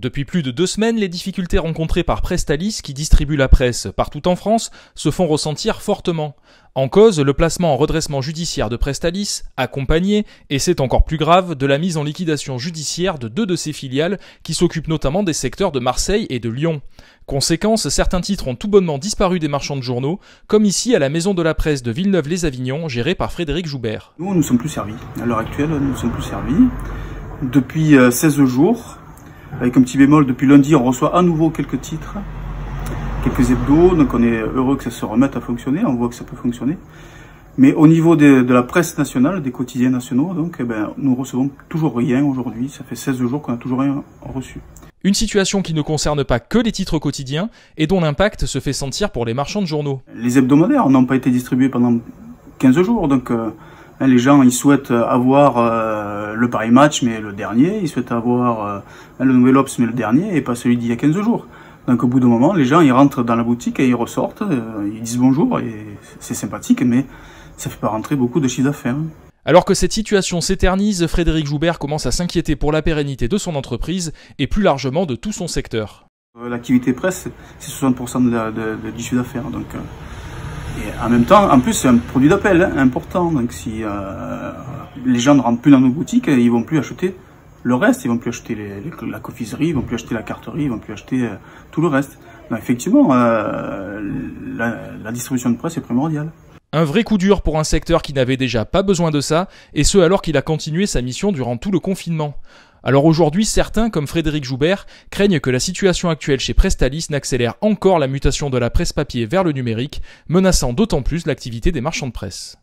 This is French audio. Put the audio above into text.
Depuis plus de 2 semaines, les difficultés rencontrées par Presstalis, qui distribue la presse partout en France, se font ressentir fortement. En cause, le placement en redressement judiciaire de Presstalis, accompagné, et c'est encore plus grave, de la mise en liquidation judiciaire de 2 de ses filiales, qui s'occupent notamment des secteurs de Marseille et de Lyon. Conséquence, certains titres ont tout bonnement disparu des marchands de journaux, comme ici à la Maison de la Presse de Villeneuve-les-Avignon, gérée par Frédéric Joubert. Nous ne sommes plus servis. À l'heure actuelle, nous ne sommes plus servis. Depuis 16 jours, avec un petit bémol, depuis lundi, on reçoit à nouveau quelques titres, quelques hebdos, donc on est heureux que ça se remette à fonctionner, on voit que ça peut fonctionner. Mais au niveau de la presse nationale, des quotidiens nationaux, donc, nous recevons toujours rien aujourd'hui, ça fait 16 jours qu'on n'a toujours rien reçu. Une situation qui ne concerne pas que les titres quotidiens et dont l'impact se fait sentir pour les marchands de journaux. Les hebdomadaires n'ont pas été distribués pendant 15 jours, donc les gens ils souhaitent avoir le Paris Match mais le dernier, ils souhaitent avoir le Nouvel Obs mais le dernier et pas celui d'il y a 15 jours. Donc au bout d'un moment, les gens ils rentrent dans la boutique et ils ressortent, ils disent bonjour et c'est sympathique mais ça fait pas rentrer beaucoup de chiffre d'affaires. Alors que cette situation s'éternise, Frédéric Joubert commence à s'inquiéter pour la pérennité de son entreprise et plus largement de tout son secteur. L'activité presse, c'est 60% du chiffre d'affaires. Donc, et en même temps, en plus, c'est un produit d'appel important. Donc, si les gens ne rentrent plus dans nos boutiques, ils vont plus acheter le reste. Ils vont plus acheter la confiserie, ils vont plus acheter la carterie, ils vont plus acheter tout le reste. Donc, effectivement, la distribution de presse est primordiale. Un vrai coup dur pour un secteur qui n'avait déjà pas besoin de ça, et ce alors qu'il a continué sa mission durant tout le confinement. Alors aujourd'hui, certains, comme Frédéric Joubert, craignent que la situation actuelle chez Presstalis n'accélère encore la mutation de la presse papier vers le numérique, menaçant d'autant plus l'activité des marchands de presse.